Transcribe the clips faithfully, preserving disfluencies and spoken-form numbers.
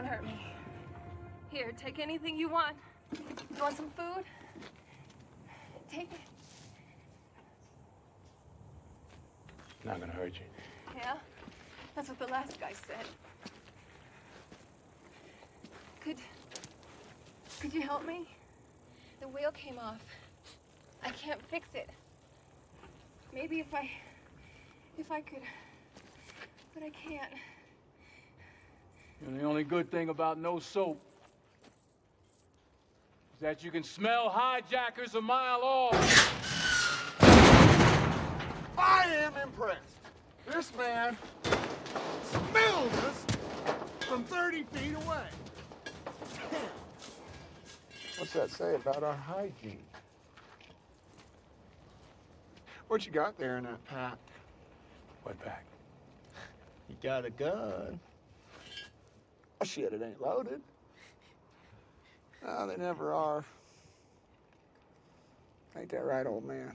Don't hurt me. Here, take anything you want. You want some food? Take it. Not gonna hurt you. Yeah? That's what the last guy said. Could... Could you help me? The wheel came off. I can't fix it. Maybe if I... If I could... But I can't. And the only good thing about no soap is that you can smell hijackers a mile off. I am impressed. This man smells us from thirty feet away. What's that say about our hygiene? What you got there in that pack? What pack? You got a gun. Oh, shit, it ain't loaded. No, they never are. Ain't that right, old man?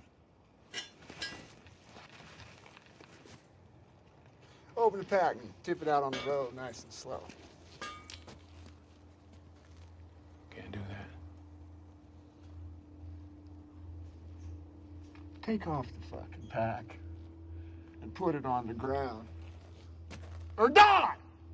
Open the pack and tip it out on the road nice and slow. Can't do that. Take off the fucking pack and put it on the ground. Or die!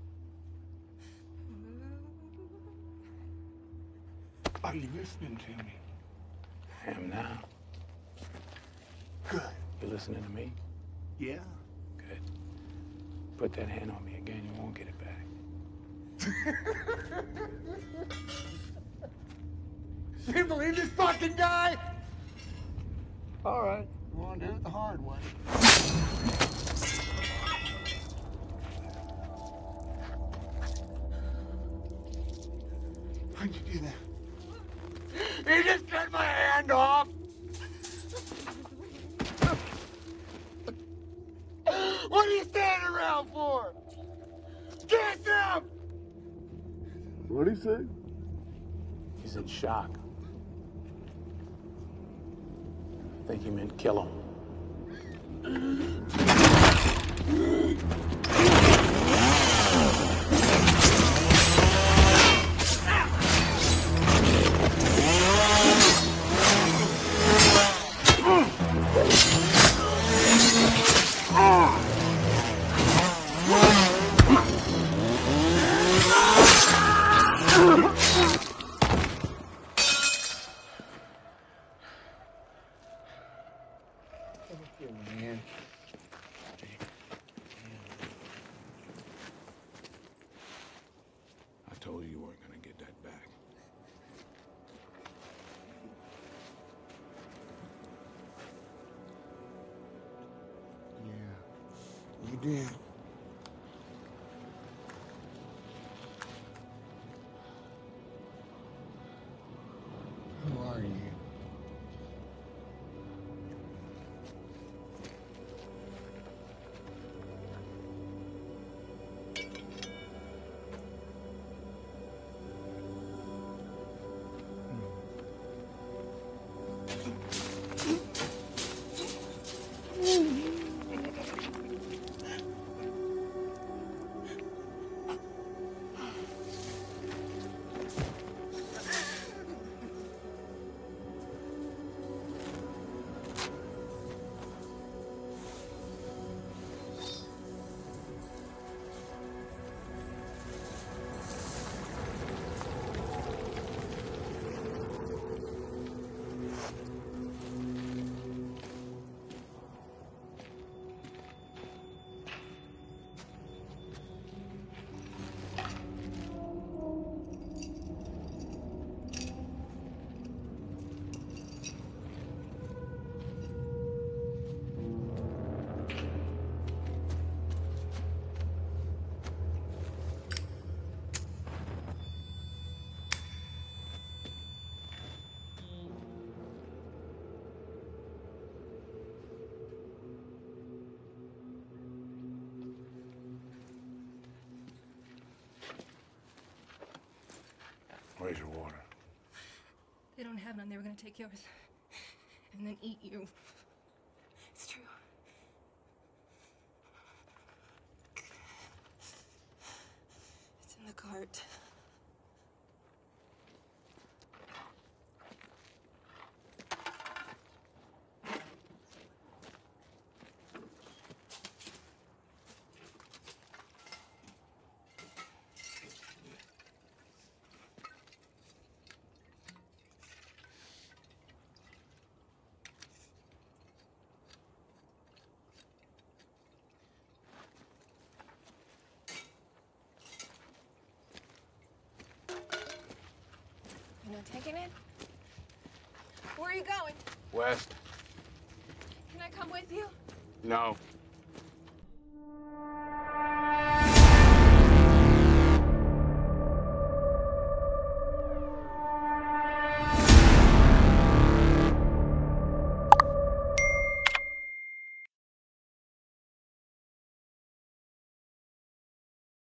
Are you listening to me? I am now. Good. You listening to me? Yeah. Good. Put that hand on me again, you won't get it back. You believe this fucking guy? All right. You want to do it the hard way. Why'd you do that? He just cut my hand off. What are you standing around for? Kiss him! What'd he say? He's in shock. I think he meant kill him. I told you you weren't gonna get that back. Yeah. You did. Who are you? Where's your water? They don't have none. They were gonna take yours. And then eat you. It's true. It's in the cart. taking it? Where are you going? West. Can I come with you? No.